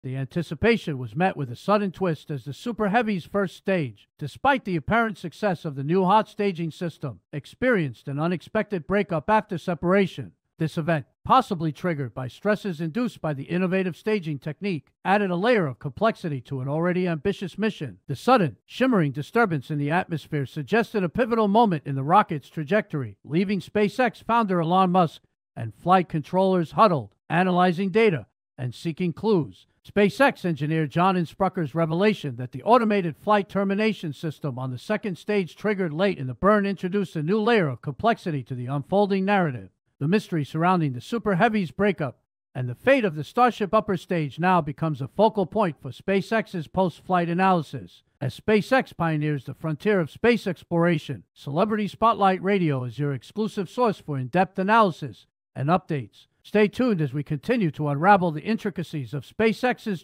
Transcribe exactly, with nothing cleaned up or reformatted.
The anticipation was met with a sudden twist as the Super Heavy's first stage, despite the apparent success of the new hot staging system, experienced an unexpected breakup after separation. This event, possibly triggered by stresses induced by the innovative staging technique, added a layer of complexity to an already ambitious mission. The sudden, shimmering disturbance in the atmosphere suggested a pivotal moment in the rocket's trajectory, leaving SpaceX founder Elon Musk and flight controllers huddled, analyzing data and seeking clues. SpaceX engineer John Insprucker's revelation that the automated flight termination system on the second stage triggered late in the burn introduced a new layer of complexity to the unfolding narrative. The mystery surrounding the Super Heavy's breakup and the fate of the Starship upper stage now becomes a focal point for SpaceX's post-flight analysis. As SpaceX pioneers the frontier of space exploration, Celebrity Spotlight Radio is your exclusive source for in-depth analysis and updates. Stay tuned as we continue to unravel the intricacies of SpaceX's